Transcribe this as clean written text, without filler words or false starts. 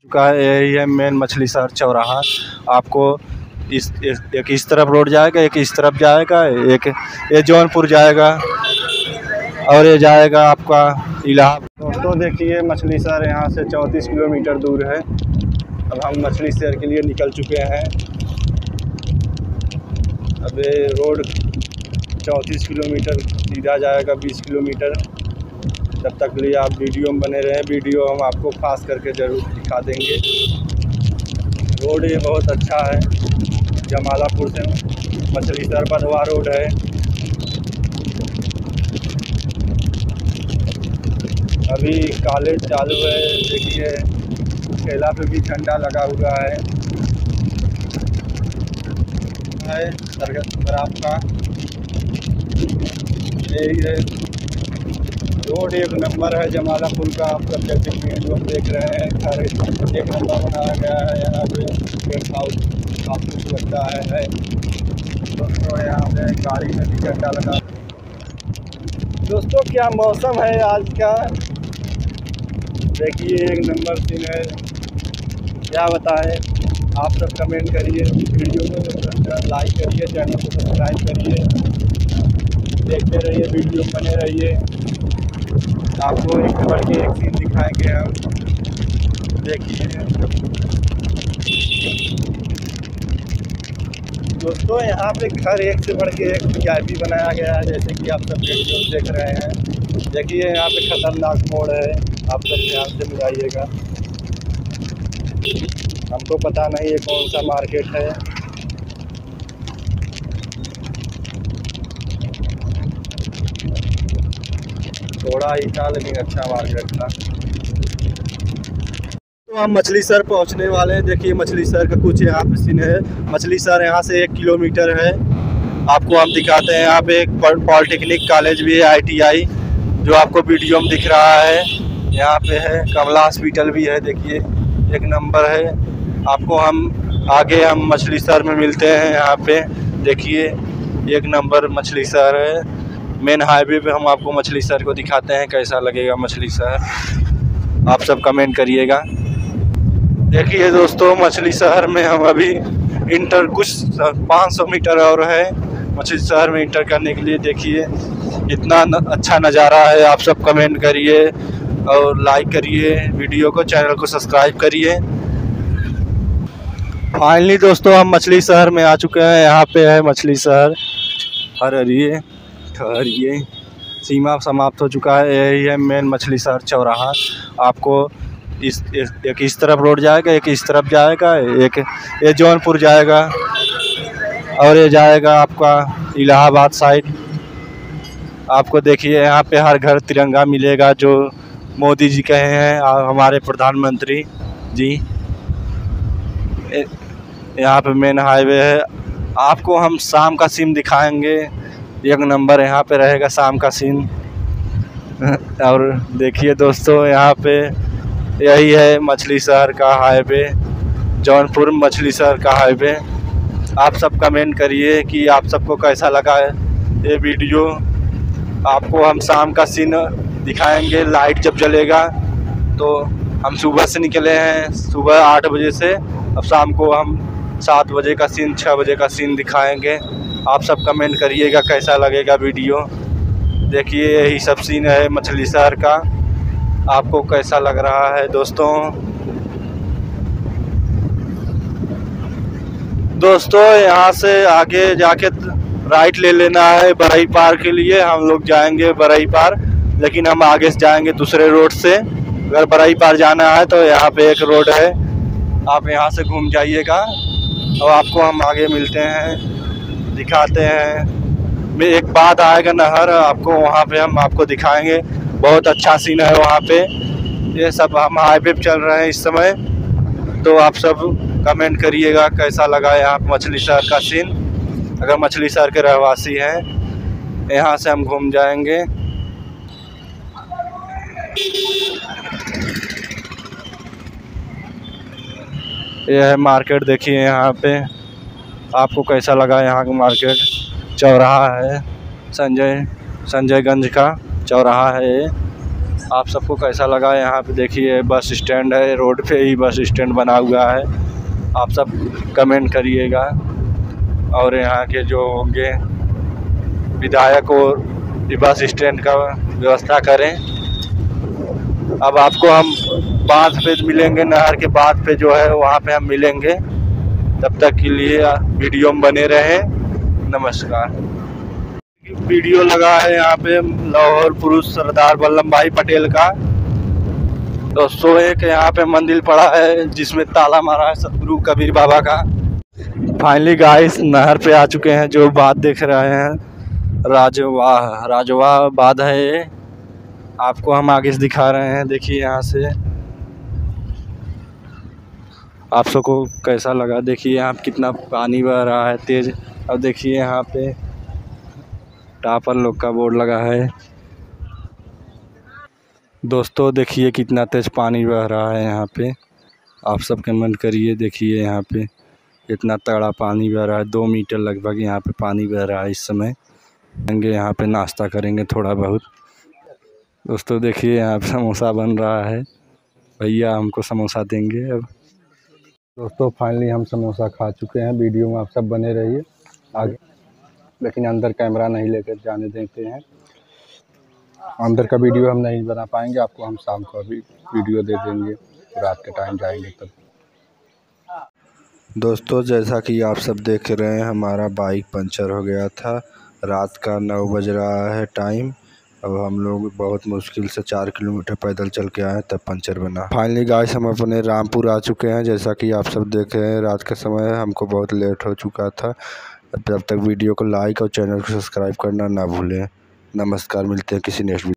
चुका है। यही है मेन मछली शहर चौराहा। आपको एक इस तरफ रोड जाएगा, एक इस तरफ जाएगा, एक ये जौनपुर जाएगा और ये जाएगा आपका इलाहाबाद। दोस्तों देखिए मछली शहर यहाँ से 34 किलोमीटर दूर है। अब हम मछली शहर के लिए निकल चुके हैं। अब ये रोड 34 किलोमीटर सीधा जाएगा 20 किलोमीटर। तब तक लिए आप वीडियो में बने रहें। वीडियो हम आपको खास करके ज़रूर दिखा देंगे। रोड ये बहुत अच्छा है। जमालापुर से मछली शहर बधवा रोड है। अभी कॉलेज चालू है। देखिए ठेला पे भी झंडा लगा हुआ है सरगत आपका। यही है रोड एक नंबर है जमालापुर का। आप सब जैसे वीडियो देख रहे हैं, घर एक नंबर बनाया गया है। यहाँ पे गेस्ट हाउस काफ़ी लगता है। दोस्तों यहाँ पे गाड़ी में भी झंडा लगा। दोस्तों क्या मौसम है आज का, देखिए एक नंबर सीन है। क्या बताएं, आप सब कमेंट करिए, वीडियो को लाइक करिए, चैनल को सब्सक्राइब करिए, देखते रहिए, वीडियो बने रहिए। आपको एक बढ़ के एक सीन दिखाएंगे हम। देखिए दोस्तों यहाँ पे घर एक से बढ़ के एक VIP बनाया गया है, जैसे कि आप सब वीडियो देख रहे हैं। देखिए यहाँ पे खतरनाक मोड़ है, आप सब ध्यान से मिलाइएगा। हमको पता नहीं ये कौन सा मार्केट है। थोड़ा ही था लेकिन अच्छा मार्केट था। तो हम मछली शहर पहुंचने वाले हैं। देखिए मछली शहर का कुछ यहाँ पे सीन है। मछली शहर यहाँ से 1 किलोमीटर है। आपको हम दिखाते हैं। यहाँ पे एक पॉलिटेक्निक कॉलेज भी है, ITI, जो आपको वीडियो में दिख रहा है। यहाँ पे है कमला हॉस्पिटल भी है। देखिए एक नंबर है। आपको हम आगे हम मछली शहर में मिलते हैं। यहाँ पे देखिए एक नंबर मछली शहर है। मेन हाईवे पे हम आपको मछली शहर को दिखाते हैं। कैसा लगेगा मछली शहर, आप सब कमेंट करिएगा। देखिए दोस्तों मछली शहर में हम अभी इंटर कुछ 500 मीटर और है मछली शहर में इंटर करने के लिए। देखिए इतना अच्छा नज़ारा है। आप सब कमेंट करिए और लाइक करिए, वीडियो को, चैनल को सब्सक्राइब करिए। फाइनली दोस्तों हम मछली शहर में आ चुके हैं। यहाँ पे है मछली शहर। ठहरिए सीमा समाप्त हो चुका है। यही है मेन मछली शहर चौराहा। आपको एक इस तरफ रोड जाएगा, एक इस तरफ जाएगा, एक ये जौनपुर जाएगा और ये जाएगा आपका इलाहाबाद साइड। आपको देखिए यहाँ पे हर घर तिरंगा मिलेगा, जो मोदी जी कहे हैं, हमारे प्रधानमंत्री जी। यहाँ पे मेन हाईवे है। आपको हम शाम का सीन दिखाएंगे। एक नंबर यहाँ पे रहेगा शाम का सीन। और देखिए दोस्तों यहाँ पे यही है मछली शहर का हाईवे, जौनपुर मछली शहर का हाईवे। आप सब कमेंट करिए कि आप सबको कैसा लगा है ये वीडियो। आपको हम शाम का सीन दिखाएंगे, लाइट जब जलेगा। तो हम सुबह से निकले हैं, सुबह 8 बजे से। अब शाम को हम 7 बजे का सीन, 6 बजे का सीन दिखाएंगे। आप सब कमेंट करिएगा कैसा लगेगा वीडियो। देखिए यही सब सीन है मछली शहर का। आपको कैसा लग रहा है दोस्तों? दोस्तों यहाँ से आगे जाके राइट ले लेना है बरई पार के लिए। हम लोग जाएंगे बरई पार, लेकिन हम आगे से जाएंगे दूसरे रोड से। अगर बरई पार जाना है तो यहाँ पे एक रोड है, आप यहाँ से घूम जाइएगा और आपको हम आगे मिलते हैं, दिखाते हैं। में एक बात आएगा नहर, आपको वहाँ पे हम आपको दिखाएंगे। बहुत अच्छा सीन है वहाँ पे। ये सब हम हाईवे पे चल रहे हैं इस समय। तो आप सब कमेंट करिएगा कैसा लगा यहाँ मछली शहर का सीन। अगर मछली शहर के रहवासी हैं, यहाँ से हम घूम जाएंगे। यह है मार्केट। देखिए यहाँ पे आपको कैसा लगा यहाँ का मार्केट। चौराहा है संजयगंज का चौराहा है। आप सबको कैसा लगा। यहाँ पे देखिए बस स्टैंड है, रोड पे ही बस स्टैंड बना हुआ है। आप सब कमेंट करिएगा और यहाँ के जो होंगे विधायक और बस स्टैंड का व्यवस्था करें। अब आपको हम बांध पे मिलेंगे, नहर के बांध पे जो है वहाँ पे हम मिलेंगे। तब तक के लिए वीडियो में बने रहें। नमस्कार। वीडियो लगा है यहाँ पे लाहौर पुरुष सरदार वल्लभ भाई पटेल का। तो 101 यहाँ पे मंदिर पड़ा है जिसमें ताला मारा है सतगुरु कबीर बाबा का। फाइनली गाइस नहर पे आ चुके हैं। जो बात देख रहे हैं राजवाह बांध है ये। आपको हम आगे से दिखा रहे हैं। देखिए यहाँ से आप सबको कैसा लगा। देखिए यहाँ पे कितना पानी बह रहा है तेज। अब देखिए यहाँ पे टापर लोग का बोर्ड लगा है। दोस्तों देखिए कितना तेज पानी बह रहा है यहाँ पे। आप सब कमेंट करिए। देखिए यहाँ पे कितना तगड़ा पानी बह रहा है। 2 मीटर लगभग यहाँ पे पानी बह रहा है इस समय। यहाँ पे नाश्ता करेंगे थोड़ा बहुत। दोस्तों देखिए यहाँ पे समोसा बन रहा है। भैया हमको समोसा देंगे। अब दोस्तों फाइनली हम समोसा खा चुके हैं। वीडियो में आप सब बने रहिए आगे, लेकिन अंदर कैमरा नहीं लेकर जाने देते हैं। अंदर का वीडियो हम नहीं बना पाएंगे। आपको हम शाम को अभी वीडियो दे देंगे, रात के टाइम जाएंगे तब। दोस्तों जैसा कि आप सब देख रहे हैं हमारा बाइक पंचर हो गया था। रात का 9 बज रहा है टाइम। अब हम लोग बहुत मुश्किल से 4 किलोमीटर पैदल चल के आए तब पंचर बना। फाइनली गाइस हम अपने रामपुर आ चुके हैं। जैसा कि आप सब देख रहे हैं रात का समय है, हमको बहुत लेट हो चुका था। तब तक वीडियो को लाइक और चैनल को सब्सक्राइब करना ना भूलें। नमस्कार, मिलते हैं किसी नेक्स्ट